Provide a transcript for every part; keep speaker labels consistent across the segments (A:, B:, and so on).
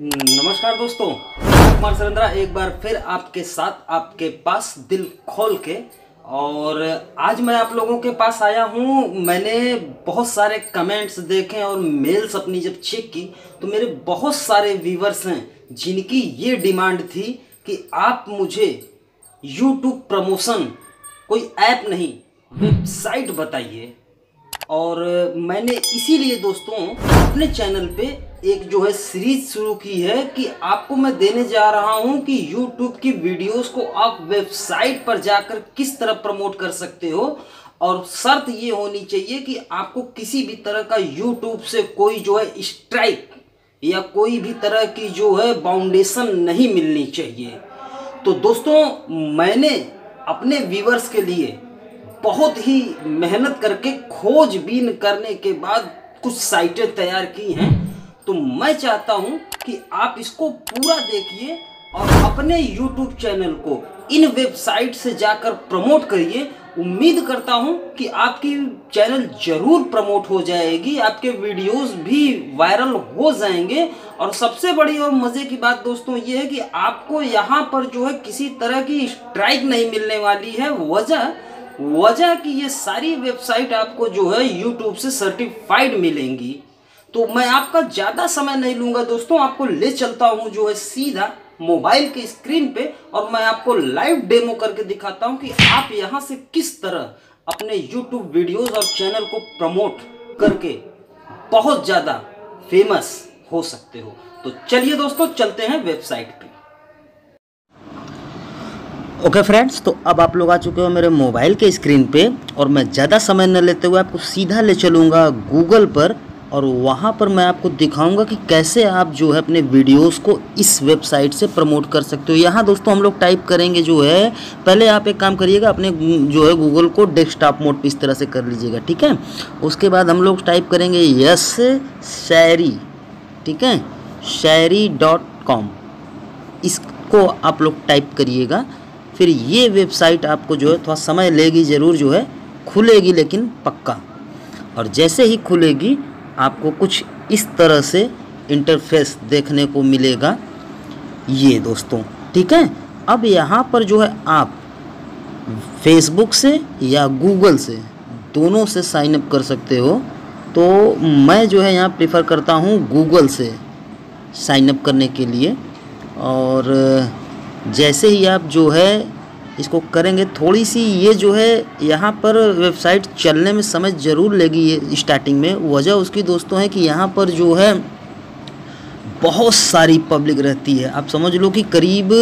A: नमस्कार दोस्तों, मैं कुमार सरेंद्रा एक बार फिर आपके साथ आपके पास दिल खोल के। और आज मैं आप लोगों के पास आया हूँ। मैंने बहुत सारे कमेंट्स देखे और मेल्स अपनी जब चेक की तो मेरे बहुत सारे व्यूवर्स हैं जिनकी ये डिमांड थी कि आप मुझे YouTube प्रमोशन कोई ऐप नहीं वेबसाइट बताइए। और मैंने इसीलिए दोस्तों अपने चैनल पे एक जो है सीरीज शुरू की है कि आपको मैं देने जा रहा हूं कि YouTube की वीडियोस को आप वेबसाइट पर जाकर किस तरह प्रमोट कर सकते हो। और शर्त ये होनी चाहिए कि आपको किसी भी तरह का YouTube से कोई जो है स्ट्राइक या कोई भी तरह की जो है बाउंडेशन नहीं मिलनी चाहिए। तो दोस्तों मैंने अपने व्यूवर्स के लिए बहुत ही मेहनत करके खोजबीन करने के बाद कुछ साइटें तैयार की हैं। तो मैं चाहता हूं कि आप इसको पूरा देखिए और अपने YouTube चैनल को इन वेबसाइट से जाकर प्रमोट करिए। उम्मीद करता हूं कि आपकी चैनल जरूर प्रमोट हो जाएगी, आपके वीडियोस भी वायरल हो जाएंगे। और सबसे बड़ी और मज़े की बात दोस्तों ये है कि आपको यहाँ पर जो है किसी तरह की स्ट्राइक नहीं मिलने वाली है। वजह कि ये सारी वेबसाइट आपको जो है YouTube से सर्टिफाइड मिलेंगी। तो मैं आपका ज़्यादा समय नहीं लूँगा दोस्तों, आपको ले चलता हूँ जो है सीधा मोबाइल के स्क्रीन पे और मैं आपको लाइव डेमो करके दिखाता हूँ कि आप यहाँ से किस तरह अपने YouTube वीडियोस और चैनल को प्रमोट करके बहुत ज़्यादा फेमस हो सकते हो। तो चलिए दोस्तों चलते हैं वेबसाइट पे।
B: ओके फ्रेंड्स, तो अब आप लोग आ चुके हो मेरे मोबाइल के स्क्रीन पे और मैं ज़्यादा समय न लेते हुए आपको सीधा ले चलूँगा गूगल पर और वहाँ पर मैं आपको दिखाऊंगा कि कैसे आप जो है अपने वीडियोस को इस वेबसाइट से प्रमोट कर सकते हो। यहाँ दोस्तों हम लोग टाइप करेंगे जो है, पहले आप एक काम करिएगा अपने जो है गूगल को डेस्कटॉप मोड पे इस तरह से कर लीजिएगा, ठीक है। उसके बाद हम लोग टाइप करेंगे यस शायरी, ठीक है, shairi.com, इसको आप लोग टाइप करिएगा। फिर ये वेबसाइट आपको जो है थोड़ा समय लेगी ज़रूर, जो है खुलेगी लेकिन पक्का। और जैसे ही खुलेगी आपको कुछ इस तरह से इंटरफेस देखने को मिलेगा ये दोस्तों, ठीक है। अब यहाँ पर जो है आप फेसबुक से या गूगल से दोनों से साइन अप कर सकते हो। तो मैं जो है यहाँ प्रेफर करता हूँ गूगल से साइन अप करने के लिए। और जैसे ही आप जो है इसको करेंगे, थोड़ी सी ये जो है यहाँ पर वेबसाइट चलने में समय ज़रूर लेगी ये स्टार्टिंग में। वजह उसकी दोस्तों है कि यहाँ पर जो है बहुत सारी पब्लिक रहती है। आप समझ लो कि करीब,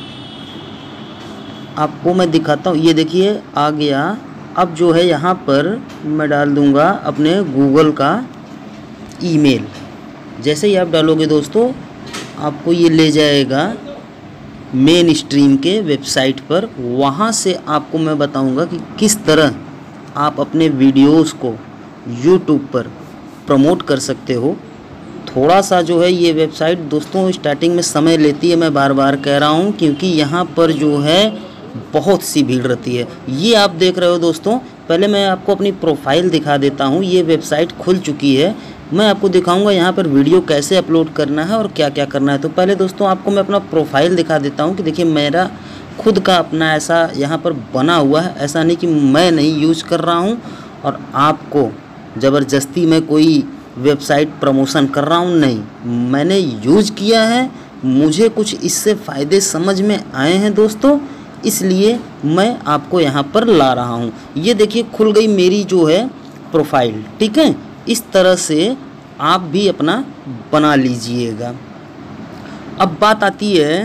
B: आपको मैं दिखाता हूँ, ये देखिए आ गया। अब जो है यहाँ पर मैं डाल दूँगा अपने गूगल का ईमेल। जैसे ही आप डालोगे दोस्तों आपको ये ले जाएगा मेन स्ट्रीम के वेबसाइट पर। वहाँ से आपको मैं बताऊंगा कि किस तरह आप अपने वीडियोस को YouTube पर प्रमोट कर सकते हो। थोड़ा सा जो है ये वेबसाइट दोस्तों स्टार्टिंग में समय लेती है, मैं बार बार कह रहा हूँ, क्योंकि यहाँ पर जो है बहुत सी भीड़ रहती है। ये आप देख रहे हो दोस्तों, पहले मैं आपको अपनी प्रोफाइल दिखा देता हूँ। ये वेबसाइट खुल चुकी है, मैं आपको दिखाऊंगा यहाँ पर वीडियो कैसे अपलोड करना है और क्या क्या करना है। तो पहले दोस्तों आपको मैं अपना प्रोफाइल दिखा देता हूँ कि देखिए मेरा खुद का अपना ऐसा यहाँ पर बना हुआ है। ऐसा नहीं कि मैं नहीं यूज कर रहा हूँ और आपको ज़बरदस्ती मैं कोई वेबसाइट प्रमोशन कर रहा हूँ, नहीं, मैंने यूज किया है, मुझे कुछ इससे फ़ायदे समझ में आए हैं दोस्तों, इसलिए मैं आपको यहाँ पर ला रहा हूँ। ये देखिए खुल गई मेरी जो है प्रोफाइल, ठीक है। इस तरह से आप भी अपना बना लीजिएगा। अब बात आती है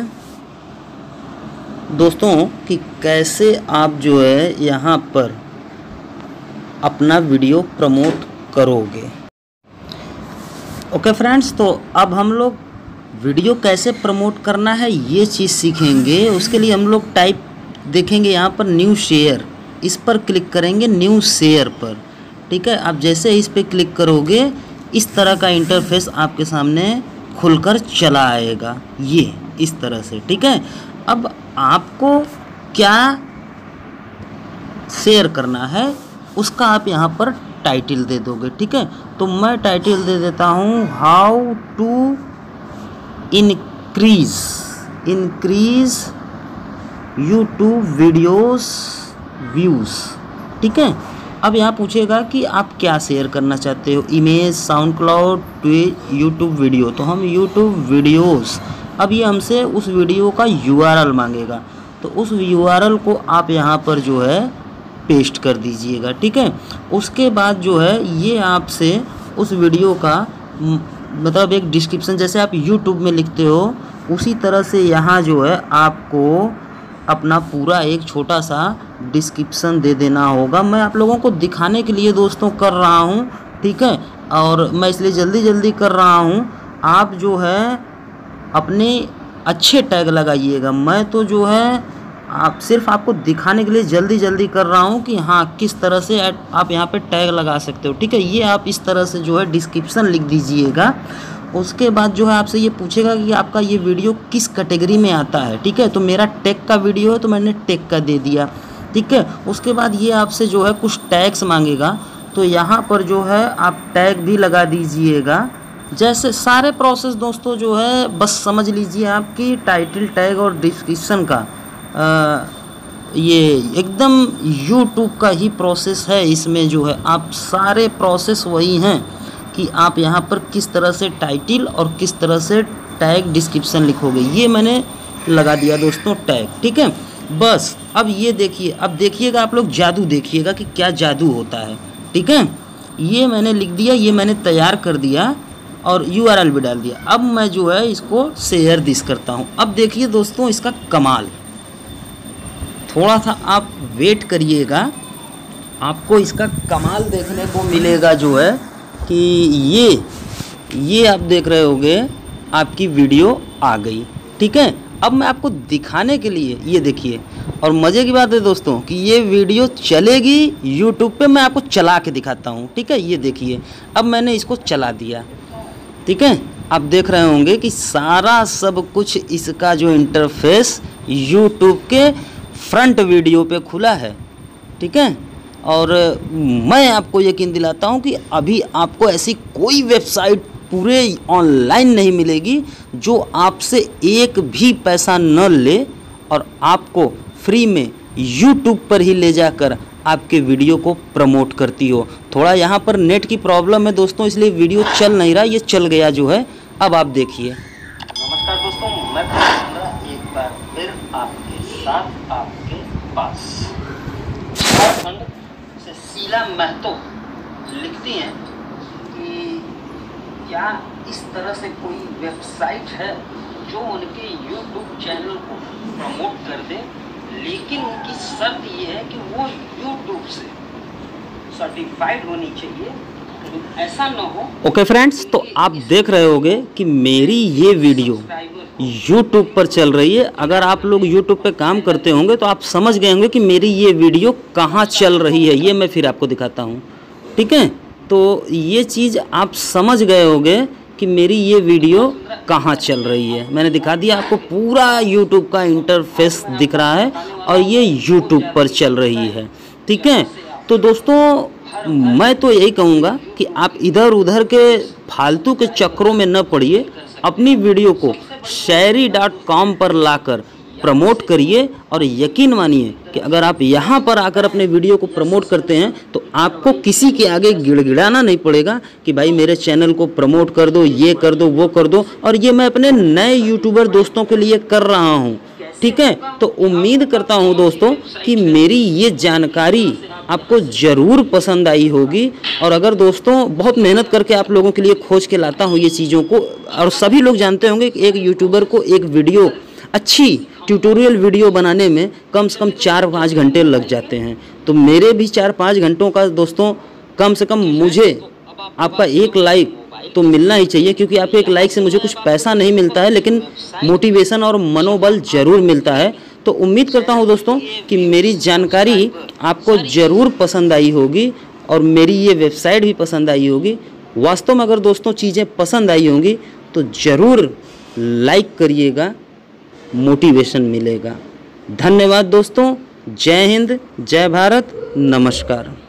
B: दोस्तों कि कैसे आप जो है यहाँ पर अपना वीडियो प्रमोट करोगे। ओके फ्रेंड्स, तो अब हम लोग वीडियो कैसे प्रमोट करना है ये चीज़ सीखेंगे। उसके लिए हम लोग टाइप देखेंगे यहाँ पर न्यू शेयर, इस पर क्लिक करेंगे न्यू शेयर पर, ठीक है। आप जैसे इस पर क्लिक करोगे इस तरह का इंटरफेस आपके सामने खुलकर चला आएगा, ये इस तरह से, ठीक है। अब आपको क्या शेयर करना है उसका आप यहाँ पर टाइटल दे दोगे, ठीक है। तो मैं टाइटल दे देता हूँ how to increase YouTube videos views. ठीक है, अब यहाँ पूछेगा कि आप क्या शेयर करना चाहते हो, image, sound cloud, tweet, YouTube video. तो हम यूट्यूब वीडियोस, अब ये हमसे उस वीडियो का URL मांगेगा, तो उस URL को आप यहाँ पर जो है पेस्ट कर दीजिएगा। ठीक है, उसके बाद जो है ये आपसे उस वीडियो का मतलब एक डिस्क्रिप्शन, जैसे आप यूट्यूब में लिखते हो उसी तरह से यहाँ जो है आपको अपना पूरा एक छोटा सा डिस्क्रिप्शन दे देना होगा। मैं आप लोगों को दिखाने के लिए दोस्तों कर रहा हूँ। ठीक है, और मैं इसलिए जल्दी कर रहा हूँ। आप जो है अपने अच्छे टैग लगाइएगा। मैं तो जो है आप सिर्फ आपको दिखाने के लिए जल्दी कर रहा हूँ कि हाँ किस तरह से आप यहाँ पे टैग लगा सकते हो। ठीक है, ये आप इस तरह से जो है डिस्क्रिप्शन लिख दीजिएगा। उसके बाद जो है आपसे ये पूछेगा कि आपका ये वीडियो किस कैटेगरी में आता है। ठीक है, तो मेरा टेक का वीडियो है तो मैंने टेक का दे दिया। ठीक है, उसके बाद ये आपसे जो है कुछ टैग्स मांगेगा, तो यहाँ पर जो है आप टैग भी लगा दीजिएगा। जैसे सारे प्रोसेस दोस्तों जो है बस समझ लीजिए आपकी टाइटल टैग और डिस्क्रिप्शन का ये एकदम YouTube का ही प्रोसेस है। इसमें जो है आप सारे प्रोसेस वही हैं कि आप यहाँ पर किस तरह से टाइटल और किस तरह से टैग डिस्क्रिप्शन लिखोगे। ये मैंने लगा दिया दोस्तों टैग। ठीक है, बस अब ये देखिए, अब देखिएगा आप लोग जादू देखिएगा कि क्या जादू होता है। ठीक है, ये मैंने लिख दिया, ये मैंने तैयार कर दिया और URL भी डाल दिया। अब मैं जो है इसको शेयर दिस करता हूँ। अब देखिए दोस्तों इसका कमाल, थोड़ा सा आप वेट करिएगा, आपको इसका कमाल देखने को मिलेगा। जो है कि ये आप देख रहे होगे आपकी वीडियो आ गई। ठीक है, अब मैं आपको दिखाने के लिए ये देखिए, और मज़े की बात है दोस्तों कि ये वीडियो चलेगी YouTube पे, मैं आपको चला के दिखाता हूँ। ठीक है, ये देखिए अब मैंने इसको चला दिया। ठीक है, आप देख रहे होंगे कि सारा सब कुछ इसका जो इंटरफेस YouTube के फ्रंट वीडियो पे खुला है। ठीक है, और मैं आपको यकीन दिलाता हूँ कि अभी आपको ऐसी कोई वेबसाइट पूरे ऑनलाइन नहीं मिलेगी जो आपसे एक भी पैसा न ले और आपको फ्री में YouTube पर ही ले जाकर आपके वीडियो को प्रमोट करती हो। थोड़ा यहाँ पर नेट की प्रॉब्लम है दोस्तों, इसलिए वीडियो चल नहीं रहा, ये चल गया जो है। अब आप देखिए।
A: नमस्कार दोस्तों, मैं एक बार फिर आपके साथ आपके पास। झारखंड से शीला महतो लिखती हैं कि क्या इस तरह से कोई वेबसाइट है जो उनके YouTube चैनल को प्रमोट कर दे, लेकिन उनकी शर्त ये है कि वो YouTube से सर्टिफाइड होनी चाहिए, ऐसा न हो।
B: ओके फ्रेंड्स, तो आप देख रहे होंगे कि मेरी ये वीडियो YouTube पर चल रही है। अगर आप लोग YouTube पे काम करते होंगे तो आप समझ गए होंगे कि मेरी ये वीडियो कहाँ चल रही है। ये मैं फिर आपको दिखाता हूँ। ठीक है, तो ये चीज़ आप समझ गए होंगे कि मेरी ये वीडियो कहाँ चल रही है। मैंने दिखा दिया आपको, पूरा YouTube का इंटरफेस दिख रहा है और ये YouTube पर चल रही है। ठीक है, तो दोस्तों मैं तो यही कहूँगा कि आप इधर उधर के फालतू के चक्करों में न पड़िए, अपनी वीडियो को shairi.com पर लाकर प्रमोट करिए। और यकीन मानिए कि अगर आप यहाँ पर आकर अपने वीडियो को प्रमोट करते हैं तो आपको किसी के आगे गिड़गिड़ाना नहीं पड़ेगा कि भाई मेरे चैनल को प्रमोट कर दो, ये कर दो, वो कर दो। और ये मैं अपने नए यूट्यूबर दोस्तों के लिए कर रहा हूँ। ठीक है, तो उम्मीद करता हूँ दोस्तों कि मेरी ये जानकारी आपको ज़रूर पसंद आई होगी। और अगर दोस्तों बहुत मेहनत करके आप लोगों के लिए खोज के लाता हूँ ये चीज़ों को, और सभी लोग जानते होंगे कि एक यूट्यूबर को एक वीडियो, अच्छी ट्यूटोरियल वीडियो बनाने में कम से कम 4-5 घंटे लग जाते हैं। तो मेरे भी 4-5 घंटों का दोस्तों कम से कम मुझे आपका एक लाइक तो मिलना ही चाहिए, क्योंकि आपके एक लाइक से मुझे कुछ पैसा नहीं मिलता है, लेकिन मोटिवेशन और मनोबल ज़रूर मिलता है। तो उम्मीद करता हूँ दोस्तों कि मेरी जानकारी आपको ज़रूर पसंद आई होगी और मेरी ये वेबसाइट भी पसंद आई होगी। वास्तव में अगर दोस्तों चीज़ें पसंद आई होंगी तो ज़रूर लाइक करिएगा, मोटिवेशन मिलेगा। धन्यवाद दोस्तों, जय हिंद, जय भारत, नमस्कार।